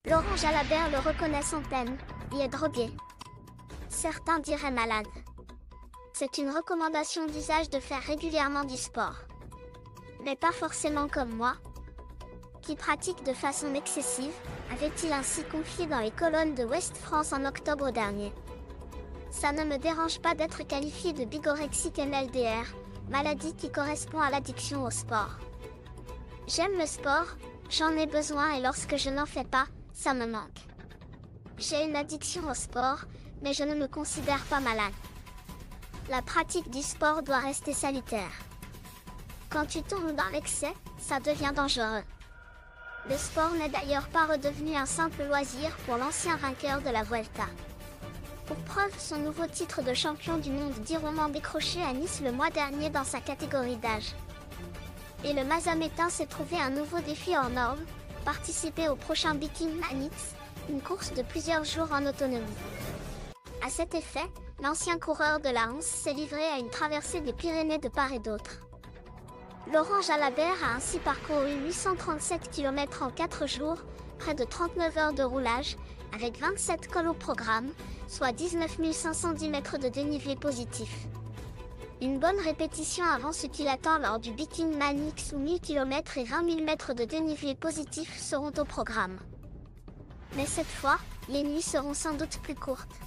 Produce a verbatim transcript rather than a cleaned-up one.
Laurent Jalabert le reconnaît sans peine, il est drogué. Certains diraient malade. C'est une recommandation d'usage de faire régulièrement du sport. Mais pas forcément comme moi, qui pratique de façon excessive, avait-il ainsi confié dans les colonnes de Ouest France en octobre dernier. Ça ne me dérange pas d'être qualifié de bigorexique M L D R, maladie qui correspond à l'addiction au sport. J'aime le sport, j'en ai besoin et lorsque je n'en fais pas, ça me manque. J'ai une addiction au sport, mais je ne me considère pas malade. La pratique du sport doit rester salutaire. Quand tu tombes dans l'excès, ça devient dangereux. Le sport n'est d'ailleurs pas redevenu un simple loisir pour l'ancien vainqueur de la Vuelta. Pour preuve, son nouveau titre de champion du monde d'Ironman décroché à Nice le mois dernier dans sa catégorie d'âge. Et le Mazamétain s'est trouvé un nouveau défi en orme, participer au prochain Bikini Manix, une course de plusieurs jours en autonomie. À cet effet, l'ancien coureur de la Hanse s'est livré à une traversée des Pyrénées de part et d'autre. Laurent Jalabert a ainsi parcouru huit cent trente-sept kilomètres en quatre jours, près de trente-neuf heures de roulage, avec vingt-sept cols au programme, soit dix-neuf mille cinq cent dix mètres de dénivelé positif. Une bonne répétition avant ce qui l'attend lors du Bikini Manix où mille kilomètres et vingt mille mètres de dénivelé positif seront au programme. Mais cette fois, les nuits seront sans doute plus courtes.